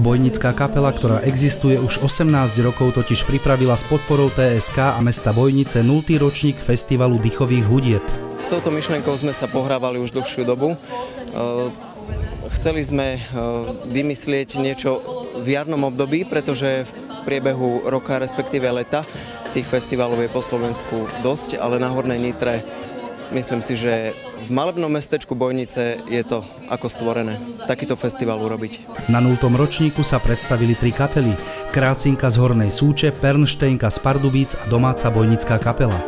Bojnická kapela, ktorá existuje už 18 rokov, totiž pripravila s podporou TSK a mesta Bojnice 0. ročník festivalu dýchových hudieb. S touto myšlienkou sme sa pohrávali už dlhšiu dobu. Chceli sme vymyslieť niečo v jarnom období, pretože v priebehu roka, respektíve leta, tých festivalov je po Slovensku dosť, ale na Hornej Nitre myslím si, že v malebnom mestečku Bojnice je to ako stvorené, takýto festival urobiť. Na 0. ročníku sa predstavili 3 kapely. Krásinka z Hornej Súče, Pernštejnka z Pardubíc a domáca bojnická kapela.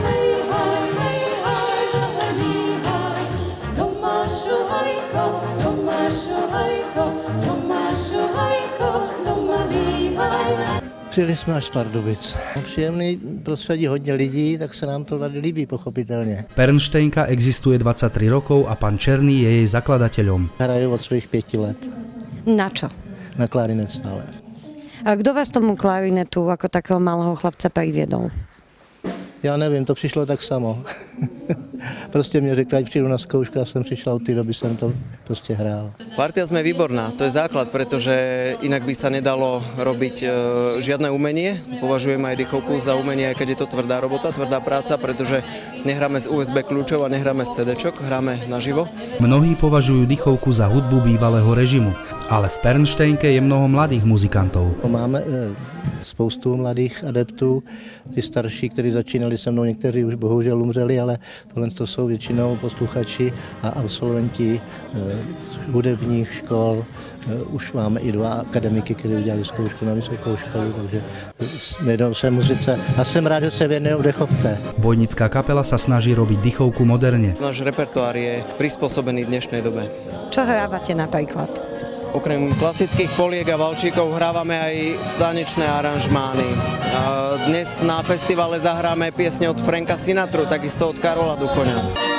Přijeli jsme až z Pardubic. Příjemný prostředí, hodně lidí, tak se nám to tady líbí, pochopitelně. Pernštejnka existuje 23 rokov a pán Černý je jej zakladateľom. Hraju od svých 5 let. Na čo? Na klarinet stále. A kdo vás tomu klarinetu ako takého malého chlapce priviedol? Já nevím, to přišlo tak samo. Prostě mě řekla, ať přijdu na zkoušku a jsem přišla, od té doby jsem to prostě hrál. Partia sme výborná, to je základ, pretože inak by sa nedalo robiť žiadne umenie. Považujem aj dýchovku za umenie, aj keď je to tvrdá robota, tvrdá práca, pretože nehráme z USB kľúčov a nehráme z CD-čok, hráme naživo. Mnohí považujú dýchovku za hudbu bývalého režimu, ale v Pernštejnke je mnoho mladých muzikantov. Máme spoustu mladých adeptů, ty starší, kteří začínali se mnou, někteří už bohužel umřeli, ale tohle to jsou většinou posluchači a absolventi hudebních škol. Už máme i 2 akademiky, kteří udělali zkoušku na vysokou školu, takže věnují se muzice a jsem rád, že se věnují dechovce. Bojnická kapela sa snaží robiť dýchovku moderne. Náš repertoár je prispôsobený v dnešnej dobe. Čo hrávate napríklad? Okrem klasických poliek a valčíkov hrávame aj tanečné aranžmány. Dnes na festivale zahráme piesne od Franka Sinatru, takisto od Karola Duchoňa.